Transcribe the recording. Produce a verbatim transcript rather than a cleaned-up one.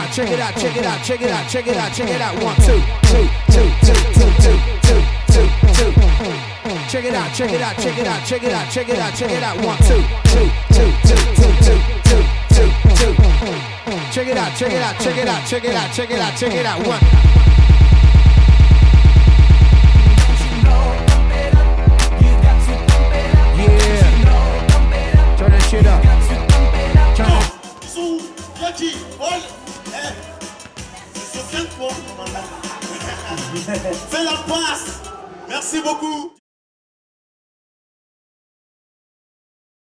out, check it out, check it out, check it out, check it out, check it out. One, two, two, two, two, two, two, two, two, two. Check it out, check it out, check it out, check it out, check it out, check it out. One, two, two, two, two, two, two, two, two, two. Check it out, check it out, check it out, check it out, check it out, check it out. One. Yeah. Turn that shit up. Turn it. Sous, Yaki, Paul, c'est sur quel point? Fais la passe. Merci beaucoup.